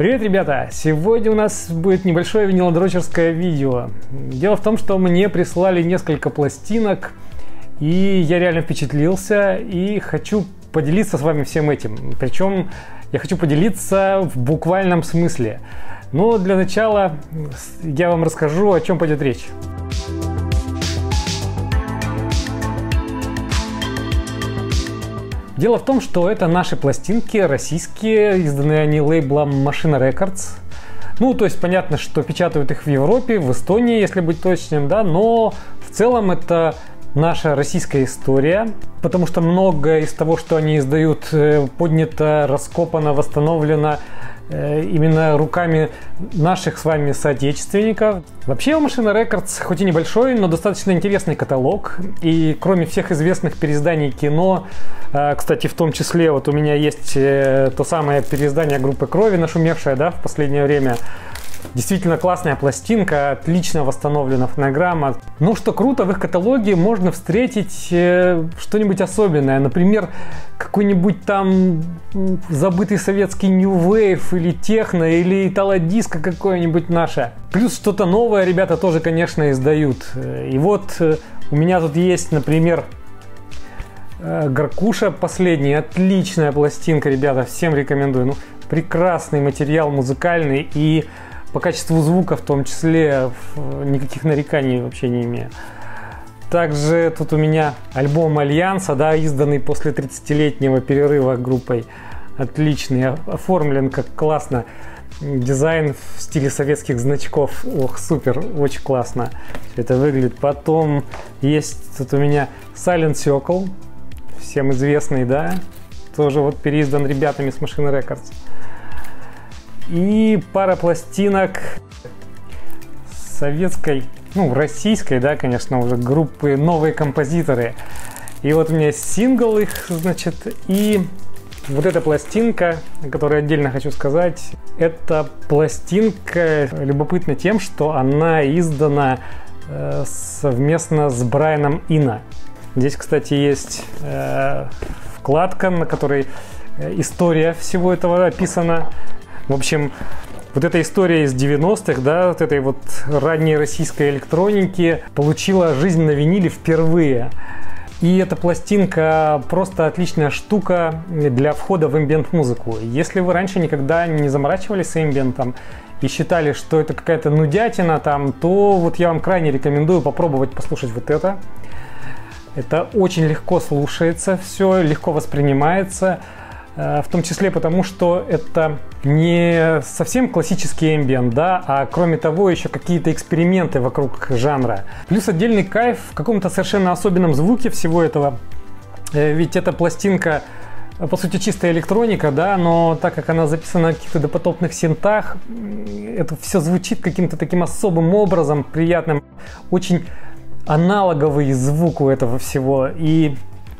Привет, ребята! Сегодня у нас будет небольшое винилодрочерское видео. Дело в том, что мне прислали несколько пластинок, и я реально впечатлился, и хочу поделиться с вами всем этим. Причем я хочу поделиться в буквальном смысле. Но для начала я вам расскажу, о чем пойдет речь. Дело в том, что это наши пластинки российские, изданы они лейблом Machina Records. Ну, то есть понятно, что печатают их в Европе, в Эстонии, если быть точным, да, но в целом это наша российская история, потому что многое из того, что они издают, поднято, раскопано, восстановлено именно руками наших с вами соотечественников. Вообще у Machina Records хоть и небольшой, но достаточно интересный каталог. И кроме всех известных переизданий кино, кстати, в том числе вот у меня есть то самое переиздание группы Крови, нашумевшее, да, в последнее время. Действительно классная пластинка, отлично восстановлена фонограмма. Ну что круто, в их каталоге можно встретить что-нибудь особенное. Например, какой-нибудь там забытый советский New Wave или техно, или итало-диско какое-нибудь наше. Плюс что-то новое ребята тоже, конечно, издают. И вот у меня тут есть, например, Горкуша последний. Отличная пластинка, ребята, всем рекомендую. Ну, прекрасный материал музыкальный и по качеству звука в том числе никаких нареканий вообще не имею. Также тут у меня альбом Альянса, да, изданный после 30-летнего перерыва группой. Отличный, оформлен как классно. Дизайн в стиле советских значков. Ох, супер, очень классно все это выглядит. Потом есть тут у меня Silent Circle, всем известный, да, тоже вот переиздан ребятами с Machina Records. И пара пластинок советской, ну, российской, да, конечно, уже группы «Новые композиторы». И вот у меня сингл их, значит, и вот эта пластинка, о которой отдельно хочу сказать, это пластинка любопытна тем, что она издана совместно с Брайаном Ино. Здесь, кстати, есть вкладка, на которой история всего этого описана. В общем, вот эта история из 90-х, да, вот этой вот ранней российской электроники получила жизнь на виниле впервые. И эта пластинка просто отличная штука для входа в эмбиент-музыку. Если вы раньше никогда не заморачивались с эмбиентом и считали, что это какая-то нудятина там, то вот я вам крайне рекомендую попробовать послушать вот это. Это очень легко слушается, все легко воспринимается. В том числе потому, что это не совсем классический эмбиент, да, а кроме того еще какие-то эксперименты вокруг жанра. Плюс отдельный кайф в каком-то совершенно особенном звуке всего этого. Ведь эта пластинка, по сути, чистая электроника, да, но так как она записана на каких-то допотопных синтах, это все звучит каким-то таким особым образом, приятным, очень аналоговый звук у этого всего. И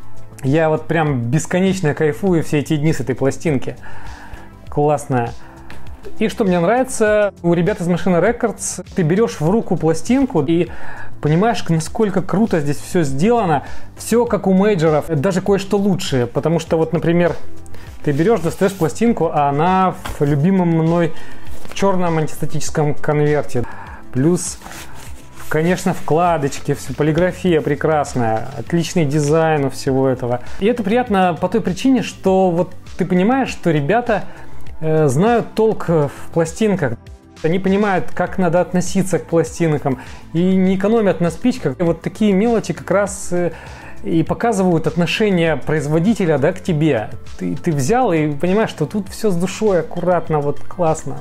я вот прям бесконечно кайфую все эти дни с этой пластинки. Классная. И что мне нравится, у ребят из Machina Records ты берешь в руку пластинку и понимаешь, насколько круто здесь все сделано. Все как у мейджоров, даже кое-что лучше. Потому что вот, например, ты берешь, достаешь пластинку, а она в любимом мной черном антистатическом конверте. Плюс, конечно, вкладочки, полиграфия прекрасная, отличный дизайн у всего этого. И это приятно по той причине, что вот ты понимаешь, что ребята знают толк в пластинках. Они понимают, как надо относиться к пластинкам и не экономят на спичках. И вот такие мелочи как раз и показывают отношение производителя, да, к тебе. Ты взял и понимаешь, что тут все с душой, аккуратно, вот классно.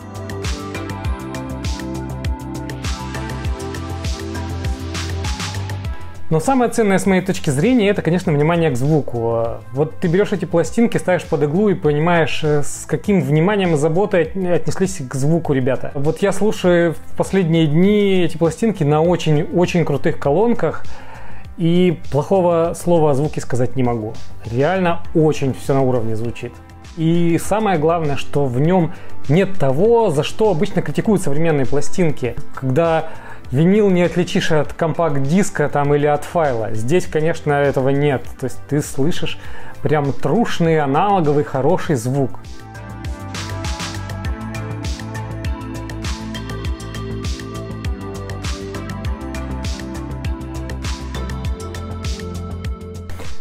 Но самое ценное с моей точки зрения, это, конечно, внимание к звуку. Вот ты берешь эти пластинки, ставишь под иглу и понимаешь, с каким вниманием и заботой отнеслись к звуку ребята. Вот я слушаю в последние дни эти пластинки на очень-очень крутых колонках, и плохого слова о звуке сказать не могу. Реально очень все на уровне звучит. И самое главное, что в нем нет того, за что обычно критикуют современные пластинки. Когда винил не отличишь от компакт-диска там или от файла. Здесь, конечно, этого нет. То есть ты слышишь прям трушный, аналоговый, хороший звук.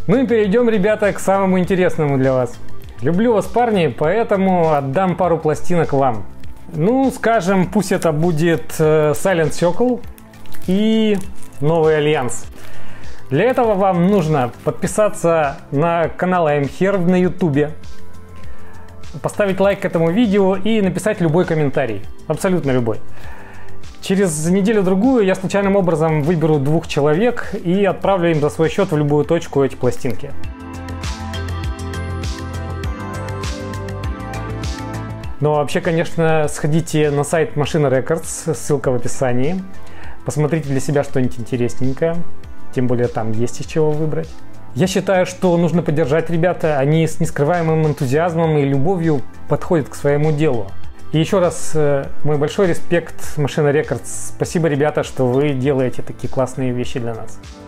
Ну и перейдем, ребята, к самому интересному для вас. Люблю вас, парни, поэтому отдам пару пластинок вам. Ну, скажем, пусть это будет Silent Circle и Новый Альянс. Для этого вам нужно подписаться на канал I'm Here на YouTube, поставить лайк к этому видео и написать любой комментарий, абсолютно любой. Через неделю-другую я случайным образом выберу 2 человек и отправлю им за свой счет в любую точку эти пластинки. Но вообще, конечно, сходите на сайт Machine Records, ссылка в описании. Посмотрите для себя что-нибудь интересненькое, тем более там есть из чего выбрать. Я считаю, что нужно поддержать ребята, они с нескрываемым энтузиазмом и любовью подходят к своему делу. И еще раз мой большой респект Machine Records. Спасибо, ребята, что вы делаете такие классные вещи для нас.